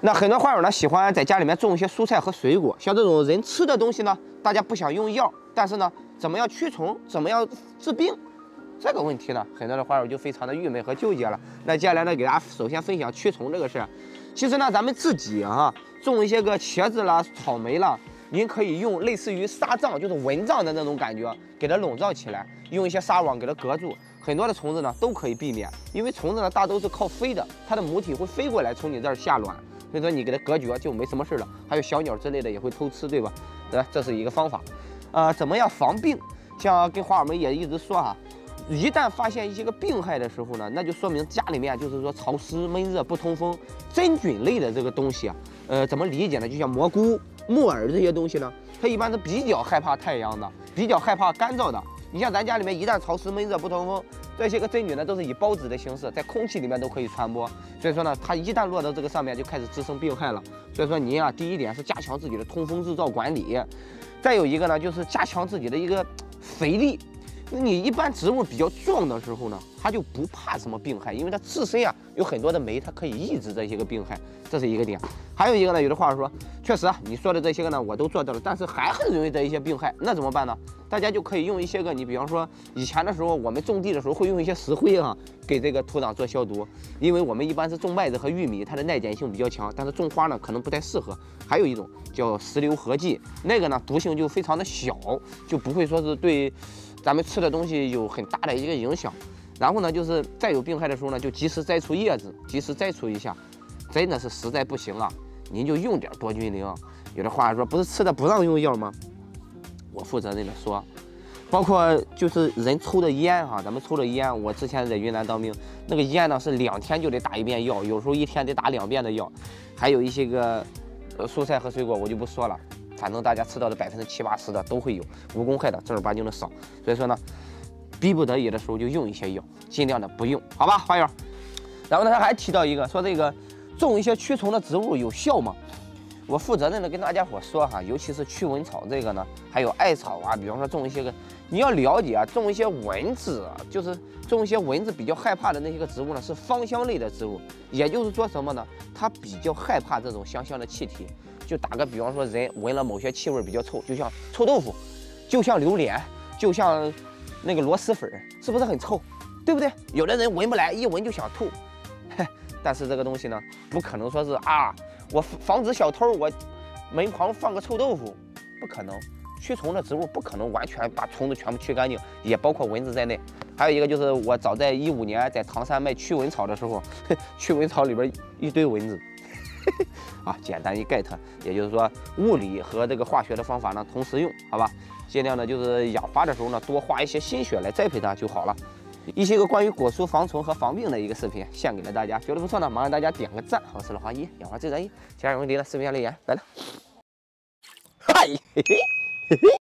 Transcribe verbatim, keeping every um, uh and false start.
那很多花友呢喜欢在家里面种一些蔬菜和水果，像这种人吃的东西呢，大家不想用药，但是呢，怎么样驱虫，怎么样治病，这个问题呢，很多的花友就非常的郁闷和纠结了。那接下来呢，给大家首先分享驱虫这个事儿。其实呢，咱们自己啊种一些个茄子啦、草莓啦，您可以用类似于纱帐，就是蚊帐的那种感觉，给它笼罩起来，用一些纱网给它隔住。很多的虫子呢都可以避免，因为虫子呢大都是靠飞的，它的母体会飞过来从你这儿下卵，所以说你给它隔绝就没什么事了。还有小鸟之类的也会偷吃，对吧？对吧？这是一个方法。呃，怎么样防病？像跟花友们也一直说哈，一旦发现一些个病害的时候呢，那就说明家里面就是说潮湿、闷热、不通风，真菌类的这个东西啊，呃，怎么理解呢？就像蘑菇、木耳这些东西呢，它一般都比较害怕太阳的，比较害怕干燥的。你像咱家里面一旦潮湿、闷热、不通风，这些个真菌呢都是以孢子的形式在空气里面都可以传播，所以说呢，它一旦落到这个上面就开始滋生病害了。所以说您啊，第一点是加强自己的通风制造管理，再有一个呢就是加强自己的一个肥力。你一般植物比较壮的时候呢，它就不怕什么病害，因为它自身啊有很多的酶，它可以抑制这些个病害，这是一个点。还有一个呢，有的话说，确实啊，你说的这些个呢我都做到了，但是还很容易得一些病害，那怎么办呢？大家就可以用一些个，你比方说以前的时候我们种地的时候会用一些石灰啊，给这个土壤做消毒，因为我们一般是种麦子和玉米，它的耐碱性比较强，但是种花呢可能不太适合。还有一种叫石硫合剂，那个呢毒性就非常的小，就不会说是对咱们吃的东西有很大的一个影响。然后呢，就是再有病害的时候呢，就及时摘除叶子，及时摘除一下。真的是实在不行啊，您就用点多菌灵。有的话说，不是吃的不让用药吗？我负责任的说，包括就是人抽的烟哈，咱们抽的烟，我之前在云南当兵，那个烟呢是两天就得打一遍药，有时候一天得打两遍的药。还有一些个呃蔬菜和水果，我就不说了。反正大家吃到的百分之七八十的都会有无公害的，正儿八经的少。所以说呢，逼不得已的时候就用一些药，尽量的不用，好吧，花友。然后呢，他还提到一个说这个种一些驱虫的植物有效吗？我负责任的跟大家伙说哈，尤其是驱蚊草这个呢，还有艾草啊，比方说种一些个，你要了解啊，种一些蚊子啊，就是种一些蚊子比较害怕的那些个植物呢，是芳香类的植物，也就是说什么呢？它比较害怕这种香香的气体。就打个比方说，人闻了某些气味比较臭，就像臭豆腐，就像榴莲，就像那个螺蛳粉，是不是很臭？对不对？有的人闻不来，一闻就想吐。但是这个东西呢，不可能说是啊，我防止小偷，我门旁放个臭豆腐，不可能。驱虫的植物不可能完全把虫子全部驱干净，也包括蚊子在内。还有一个就是我早在一五年在唐山卖驱蚊草的时候，驱蚊草里边一堆蚊子。啊，简单一 get， 也就是说物理和这个化学的方法呢同时用，好吧？尽量呢就是养花的时候呢多花一些心血来栽培它就好了。一些个关于果蔬防虫和防病的一个视频献给了大家，觉得不错呢，麻烦大家点个赞。我是老花一，养花最专业，其他有问题呢视频下留言，拜了。嗨，嘿嘿嘿嘿。